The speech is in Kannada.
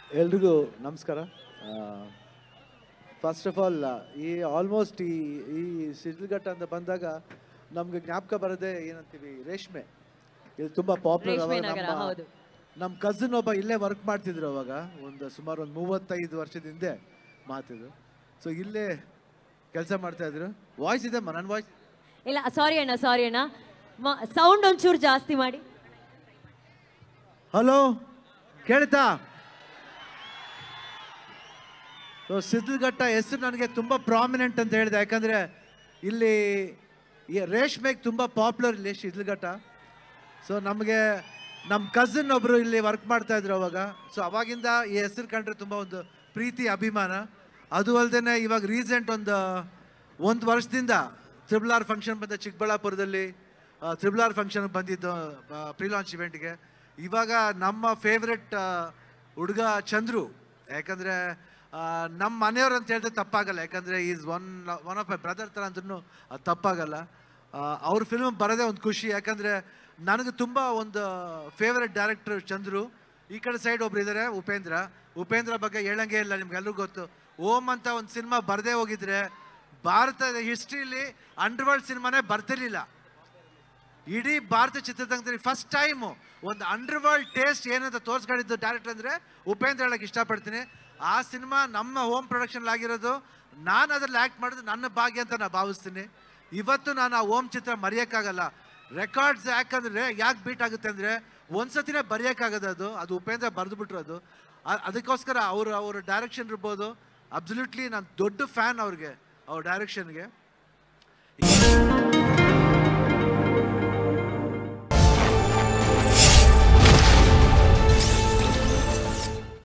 ಎಲ್ರಿಗೂ ನಮಸ್ಕಾರ. ಫಸ್ಟ್ ಆಫ್ ಆಲ್ ಈ ಆಲ್ಮೋಸ್ಟ್ ಈ ಶಿಡ್ಲಘಟ್ಟ ಅಂತ ಬಂದಾಗ ನಮ್ಗೆ ಜ್ಞಾಪಕ ಬರೋದೇ ಏನಂತೀವಿ, ರೇಷ್ಮೆ. ಇದು ತುಂಬ ಪಾಪ್ಯುಲರ್. ಅವಾಗ ನಮ್ಮ ಕಸಿನ್ ಒಬ್ಬ ಇಲ್ಲೇ ವರ್ಕ್ ಮಾಡ್ತಿದ್ರು. ಅವಾಗ ಸುಮಾರು ಒಂದು 35 ವರ್ಷದ ಹಿಂದೆ ಮಾತಿದ್ರು. ಸೊ ಇಲ್ಲೇ ಕೆಲಸ ಮಾಡ್ತಾ ಇದ್ರು. ವಾಯ್ಸ್ ಇದೆ, ನನ್ನ ವಾಯ್ಸ್ ಇಲ್ಲ. ಸಾರಿ ಅಣ್ಣ, ಸೌಂಡ್ ಒಂಚೂರು ಜಾಸ್ತಿ ಮಾಡಿ. ಹಲೋ, ಕೇಳ್ತಾ? ಶಿಡ್ಲಘಟ್ಟ ಹೆಸರು ನನಗೆ ತುಂಬ ಪ್ರಾಮಿನೆಂಟ್ ಅಂತ ಹೇಳಿದೆ, ಯಾಕಂದರೆ ಇಲ್ಲಿ ರೇಷ್ಮೆಗೆ ತುಂಬ ಪಾಪ್ಯುಲರ್ ಇಲ್ಲಿ ಶಿಡ್ಲಘಟ್ಟ. ಸೊ ನಮಗೆ ನಮ್ಮ ಕಸಿನ್ ಒಬ್ಬರು ಇಲ್ಲಿ ವರ್ಕ್ ಮಾಡ್ತಾಯಿದ್ರು ಅವಾಗ. ಸೊ ಅವಾಗಿಂದ ಈ ಹೆಸರು ಕಂಡ್ರೆ ತುಂಬ ಒಂದು ಪ್ರೀತಿ, ಅಭಿಮಾನ. ಅದು ಅಲ್ಲದೆ ಇವಾಗ ರೀಸೆಂಟ್ ಒಂದು ವರ್ಷದಿಂದ RRR ಫಂಕ್ಷನ್ ಬಂದ ಚಿಕ್ಕಬಳ್ಳಾಪುರದಲ್ಲಿ. RRR ಫಂಕ್ಷನ್ಗೆ ಬಂದಿದ್ದು ಪ್ರೀ ಲಾಂಚ್ ಇವೆಂಟ್ಗೆ. ಇವಾಗ ನಮ್ಮ ಫೇವ್ರೆಟ್ ಹುಡುಗ ಚಂದ್ರು, ಯಾಕಂದರೆ ನಮ್ಮ ಮನೆಯವ್ರು ಅಂತ ಹೇಳಿದ್ರೆ ತಪ್ಪಾಗಲ್ಲ, ಯಾಕಂದರೆ is one of my brother ಥರ ಅಂದ್ರೂ ಅದು ತಪ್ಪಾಗಲ್ಲ. ಅವ್ರ ಫಿಲ್ಮ್ ಬರೋದೇ ಒಂದು ಖುಷಿ, ಯಾಕಂದರೆ ನನಗೆ ತುಂಬ ಒಂದು ಫೇವ್ರೆಟ್ ಡೈರೆಕ್ಟರ್ ಚಂದ್ರು. ಈ ಕಡೆ ಸೈಡ್ ಒಬ್ರು ಇದ್ದಾರೆ ಉಪೇಂದ್ರ ಬಗ್ಗೆ ಹೇಳಂಗೆ ಇಲ್ಲ, ನಿಮ್ಗೆಲ್ರಿಗೂ ಗೊತ್ತು. ಓಮ್ ಅಂತ ಒಂದು ಸಿನಿಮಾ ಬರದೇ ಹೋಗಿದ್ರೆ ಭಾರತದ ಹಿಸ್ಟ್ರಿಲಿ ಅಂಡರ್ವರ್ಲ್ಡ್ ಸಿನಿಮಾನೇ ಬರ್ತಿರ್ಲಿಲ್ಲ. ಇಡೀ ಭಾರತ ಚಿತ್ರರಂಗದಲ್ಲಿ ಫಸ್ಟ್ ಟೈಮು ಒಂದು ಅಂಡರ್ವರ್ಲ್ಡ್ ಟೇಸ್ಟ್ ಏನಂತ ತೋರಿಸ್ಕೊಂಡಿದ್ದು ಡೈರೆಕ್ಟರ್ ಅಂದರೆ ಉಪೇಂದ್ರ ಹೇಳಕ್ಕೆ ಇಷ್ಟಪಡ್ತೀನಿ. ಆ ಸಿನಿಮಾ ನಮ್ಮ ಹೋಮ್ ಪ್ರೊಡಕ್ಷನ್ ಆಗಿರೋದು, ನಾನು ಅದ್ರಲ್ಲಿ ಆ್ಯಕ್ಟ್ ಮಾಡೋದು ನನ್ನ ಭಾಗ್ಯ ಅಂತ ನಾನು ಭಾವಿಸ್ತೀನಿ. ಇವತ್ತು ನಾನು ಆ ಓಮ್ ಚಿತ್ರ ಮರೆಯೋಕ್ಕಾಗಲ್ಲ. ರೆಕಾರ್ಡ್ಸ್ ಯಾಕೆ ಬೀಟ್ ಆಗುತ್ತೆ ಅಂದರೆ ಒಂದ್ಸತಿನೇ ಬರೆಯೋಕ್ಕಾಗೋದು, ಅದು ಉಪೇಂದ್ರ ಬರೆದುಬಿಟ್ರು. ಅದಕ್ಕೋಸ್ಕರ ಅವ್ರ ಡೈರೆಕ್ಷನ್ ಇರ್ಬೋದು. ಅಬ್ಸಲ್ಯೂಟ್ಲಿ ನಾನು ದೊಡ್ಡ ಫ್ಯಾನ್ ಅವ್ರಿಗೆ, ಅವ್ರ ಡೈರೆಕ್ಷನ್ಗೆ.